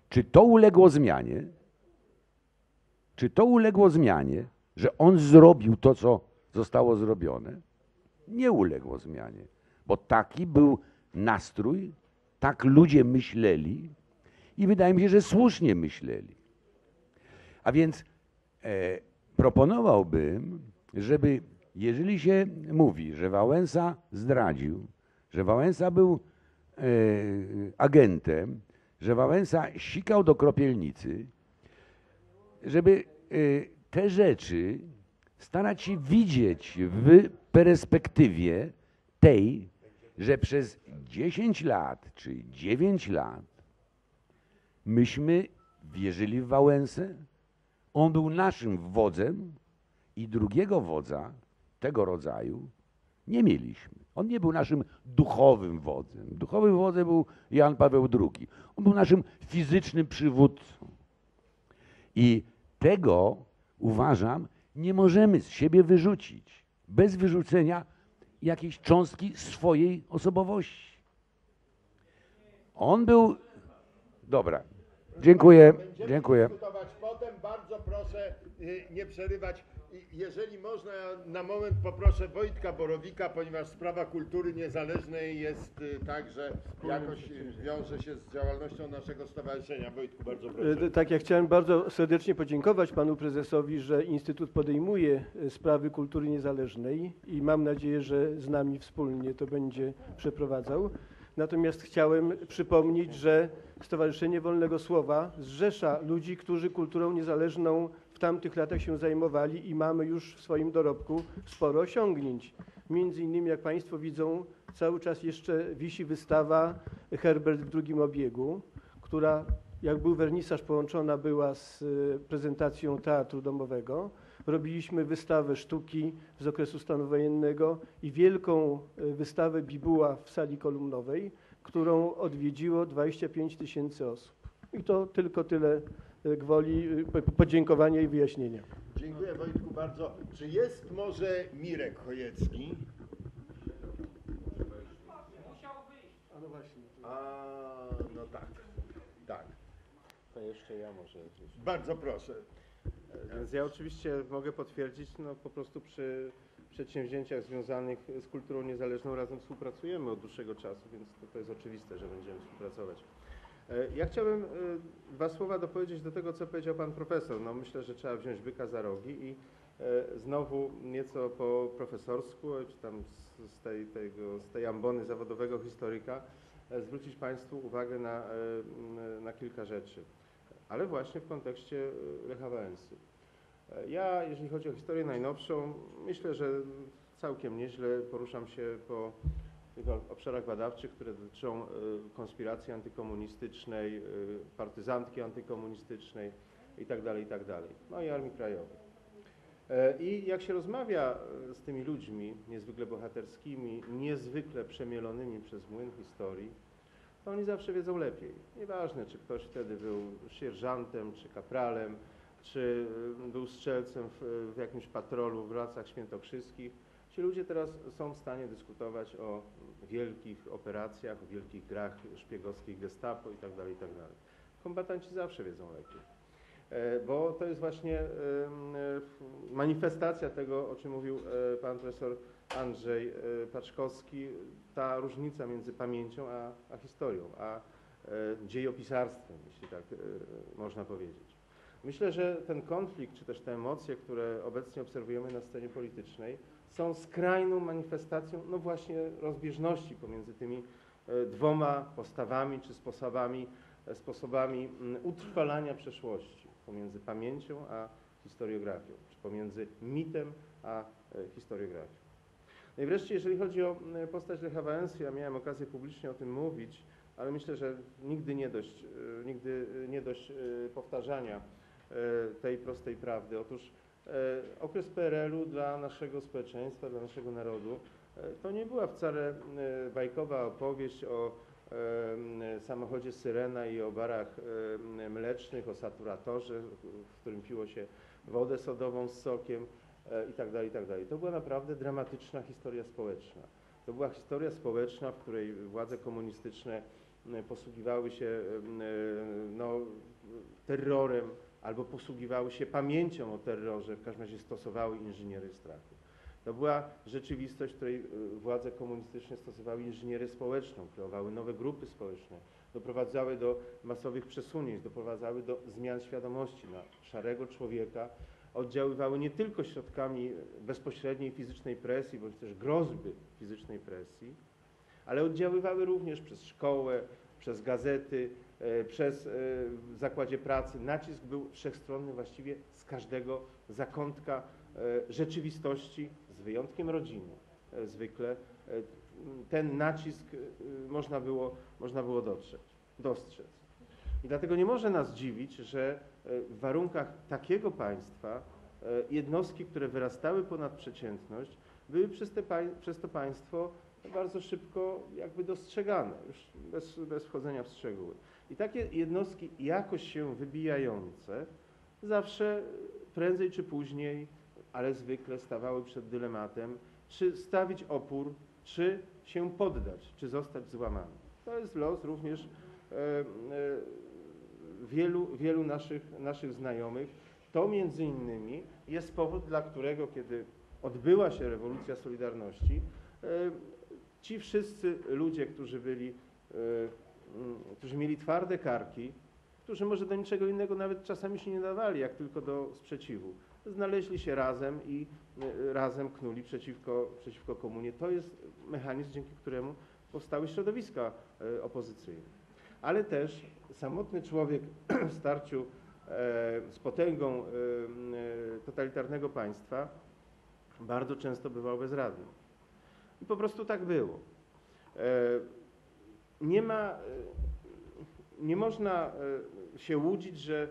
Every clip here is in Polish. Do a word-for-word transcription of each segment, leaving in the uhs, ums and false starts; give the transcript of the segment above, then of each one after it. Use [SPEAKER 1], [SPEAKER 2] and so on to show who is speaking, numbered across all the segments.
[SPEAKER 1] Czy to uległo zmianie? Czy to uległo zmianie, że on zrobił to, co zostało zrobione? Nie uległo zmianie, bo taki był nastrój, tak ludzie myśleli i wydaje mi się, że słusznie myśleli. A więc e, proponowałbym, żeby, jeżeli się mówi, że Wałęsa zdradził, że Wałęsa był e, agentem, że Wałęsa sikał do kropielnicy, żeby e, te rzeczy starać się widzieć w perspektywie tej, że przez dziesięć lat czy dziewięć lat myśmy wierzyli w Wałęsę, on był naszym wodzem i drugiego wodza tego rodzaju nie mieliśmy. On nie był naszym duchowym wodzem. Duchowym wodzem był Jan Paweł drugi. On był naszym fizycznym przywódcą. I tego, uważam, nie możemy z siebie wyrzucić bez wyrzucenia jakiejś cząstki swojej osobowości. On był... Dobra, dziękuję,
[SPEAKER 2] Będziemy
[SPEAKER 1] dziękuję.
[SPEAKER 2] dyskutować potem. Bardzo proszę nie przerywać. Jeżeli można, na moment poproszę Wojtka Borowika, ponieważ sprawa kultury niezależnej jest także jakoś wiąże się z działalnością naszego stowarzyszenia. Wojtku, bardzo proszę.
[SPEAKER 3] Tak, ja chciałem bardzo serdecznie podziękować panu prezesowi, że Instytut podejmuje sprawy kultury niezależnej i mam nadzieję, że z nami wspólnie to będzie przeprowadzał. Natomiast chciałem przypomnieć, że Stowarzyszenie Wolnego Słowa zrzesza ludzi, którzy kulturą niezależną w tamtych latach się zajmowali i mamy już w swoim dorobku sporo osiągnięć. Między innymi, jak państwo widzą, cały czas jeszcze wisi wystawa Herbert w drugim obiegu, która, jak był wernisaż, połączona była z prezentacją Teatru Domowego. Robiliśmy wystawę sztuki z okresu stanu wojennego i wielką wystawę Bibuła w sali kolumnowej, którą odwiedziło dwadzieścia pięć tysięcy osób. I to tylko tyle gwoli podziękowania i wyjaśnienia.
[SPEAKER 2] Dziękuję, Wojtku, bardzo. Czy jest może Mirek Chojecki?
[SPEAKER 4] Musiał wyjść.
[SPEAKER 3] A no właśnie.
[SPEAKER 2] A, no tak, tak.
[SPEAKER 5] To jeszcze ja może.
[SPEAKER 2] Bardzo proszę.
[SPEAKER 5] Więc ja oczywiście mogę potwierdzić, no po prostu przy przedsięwzięciach związanych z kulturą niezależną razem współpracujemy od dłuższego czasu, więc to, to jest oczywiste, że będziemy współpracować. Ja chciałbym dwa słowa dopowiedzieć do tego, co powiedział pan profesor. No myślę, że trzeba wziąć byka za rogi i znowu nieco po profesorsku, czy tam z tej, tego, z tej ambony zawodowego historyka zwrócić państwu uwagę na, na kilka rzeczy, ale właśnie w kontekście Lecha Wałęsy. Ja, jeżeli chodzi o historię najnowszą, myślę, że całkiem nieźle poruszam się po tych obszarach badawczych, które dotyczą konspiracji antykomunistycznej, partyzantki antykomunistycznej itd., itd., no i Armii Krajowej. I jak się rozmawia z tymi ludźmi niezwykle bohaterskimi, niezwykle przemielonymi przez młyn historii, to oni zawsze wiedzą lepiej. Nieważne, czy ktoś wtedy był sierżantem, czy kapralem, czy był strzelcem w, w jakimś patrolu w Lasach Świętokrzyskich. Ci ludzie teraz są w stanie dyskutować o wielkich operacjach, o wielkich grach szpiegowskich Gestapo itd., itd. Kombatanci zawsze wiedzą lepiej, bo to jest właśnie manifestacja tego, o czym mówił pan profesor Andrzej Paczkowski, ta różnica między pamięcią a, a historią, a dziejopisarstwem, jeśli tak można powiedzieć. Myślę, że ten konflikt, czy też te emocje, które obecnie obserwujemy na scenie politycznej, są skrajną manifestacją, no właśnie, rozbieżności pomiędzy tymi dwoma postawami, czy sposobami, sposobami utrwalania przeszłości, pomiędzy pamięcią a historiografią, czy pomiędzy mitem a historiografią. No i wreszcie, jeżeli chodzi o postać Lecha Wałęsy, ja miałem okazję publicznie o tym mówić, ale myślę, że nigdy nie dość, nigdy nie dość powtarzania tej prostej prawdy. Otóż okres P R L u dla naszego społeczeństwa, dla naszego narodu, to nie była wcale bajkowa opowieść o samochodzie Syrena i o barach mlecznych, o saturatorze, w którym piło się wodę sodową z sokiem itd., itd. To była naprawdę dramatyczna historia społeczna. To była historia społeczna, w której władze komunistyczne posługiwały się no, terrorem albo posługiwały się pamięcią o terrorze, w każdym razie stosowały inżynierię strachu. To była rzeczywistość, w której władze komunistyczne stosowały inżynierię społeczną, kreowały nowe grupy społeczne, doprowadzały do masowych przesunięć, doprowadzały do zmian świadomości na szarego człowieka, oddziaływały nie tylko środkami bezpośredniej fizycznej presji, bądź też groźby fizycznej presji, ale oddziaływały również przez szkołę, przez gazety, przez w zakładzie pracy. Nacisk był wszechstronny właściwie z każdego zakątka rzeczywistości, z wyjątkiem rodziny. Zwykle ten nacisk można było, można było dotrzeć, dostrzec. I dlatego nie może nas dziwić, że w warunkach takiego państwa jednostki, które wyrastały ponad przeciętność, były przez, te, przez to państwo bardzo szybko jakby dostrzegane, już bez, bez wchodzenia w szczegóły. I takie jednostki jakoś się wybijające zawsze prędzej czy później, ale zwykle stawały przed dylematem, czy stawić opór, czy się poddać, czy zostać złamany. To jest los również e, e, wielu, wielu naszych, naszych znajomych. To między innymi jest powód, dla którego, kiedy odbyła się rewolucja Solidarności, e, ci wszyscy ludzie, którzy byli, e, którzy mieli twarde karki, którzy może do niczego innego nawet czasami się nie dawali, jak tylko do sprzeciwu, znaleźli się razem i razem knuli przeciwko, przeciwko komunie. To jest mechanizm, dzięki któremu powstały środowiska opozycyjne. Ale też samotny człowiek w starciu z potęgą totalitarnego państwa bardzo często bywał bezradny. I po prostu tak było. Nie ma, nie można się łudzić, że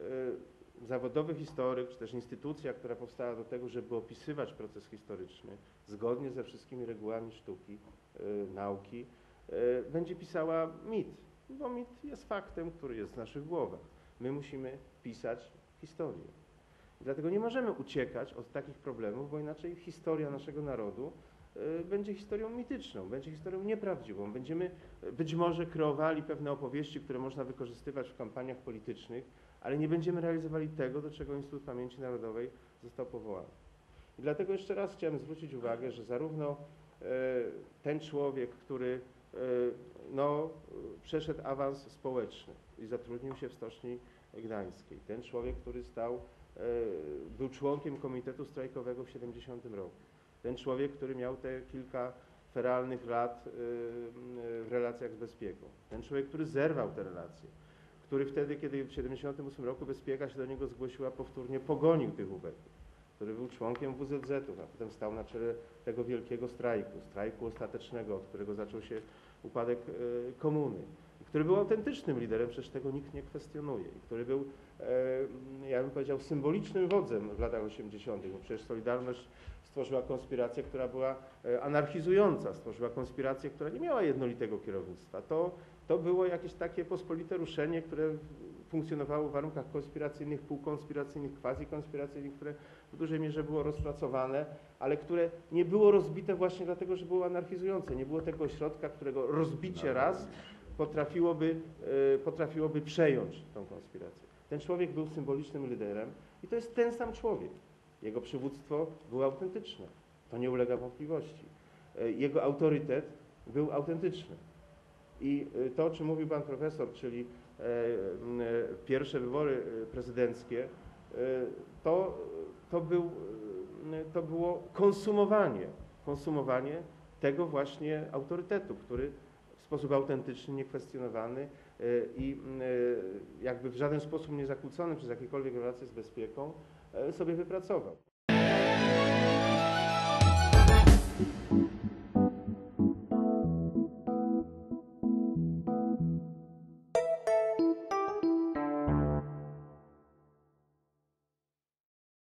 [SPEAKER 5] zawodowy historyk, czy też instytucja, która powstała do tego, żeby opisywać proces historyczny zgodnie ze wszystkimi regułami sztuki, y, nauki, y, będzie pisała mit, bo mit jest faktem, który jest w naszych głowach. My musimy pisać historię. I dlatego nie możemy uciekać od takich problemów, bo inaczej historia naszego narodu y, będzie historią mityczną, będzie historią nieprawdziwą. Będziemy być może kreowali pewne opowieści, które można wykorzystywać w kampaniach politycznych, ale nie będziemy realizowali tego, do czego Instytut Pamięci Narodowej został powołany. I dlatego jeszcze raz chciałem zwrócić uwagę, że zarówno e, ten człowiek, który e, no, przeszedł awans społeczny i zatrudnił się w Stoczni Gdańskiej, ten człowiek, który stał, e, był członkiem Komitetu Strajkowego w siedemdziesiątym roku, ten człowiek, który miał te kilka feralnych lat e, w relacjach z Bezpieką, ten człowiek, który zerwał te relacje, który wtedy, kiedy w siedemdziesiątym ósmym roku Bezpieka się do niego zgłosiła, powtórnie pogonił tych ubeków, który był członkiem W Z Z-ów, a potem stał na czele tego wielkiego strajku, strajku ostatecznego, od którego zaczął się upadek y, komuny, który był autentycznym liderem, przecież tego nikt nie kwestionuje, i który był, e, ja bym powiedział, symbolicznym wodzem w latach osiemdziesiątych, bo przecież Solidarność stworzyła konspirację, która była anarchizująca, stworzyła konspirację, która nie miała jednolitego kierownictwa. To, to było jakieś takie pospolite ruszenie, które funkcjonowało w warunkach konspiracyjnych, półkonspiracyjnych, quasi-konspiracyjnych, które w dużej mierze było rozpracowane, ale które nie było rozbite właśnie dlatego, że było anarchizujące. Nie było tego ośrodka, którego rozbicie raz potrafiłoby, potrafiłoby przejąć tą konspirację. Ten człowiek był symbolicznym liderem i to jest ten sam człowiek. Jego przywództwo było autentyczne, to nie ulega wątpliwości. Jego autorytet był autentyczny. I to, o czym mówił pan profesor, czyli pierwsze wybory prezydenckie, to, to, był, to było konsumowanie, konsumowanie tego właśnie autorytetu, który w sposób autentyczny, niekwestionowany i jakby w żaden sposób nie zakłócony przez jakiekolwiek relacje z Bezpieką sobie wypracował.